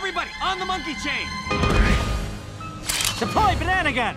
Everybody, on the monkey chain! Deploy banana gun!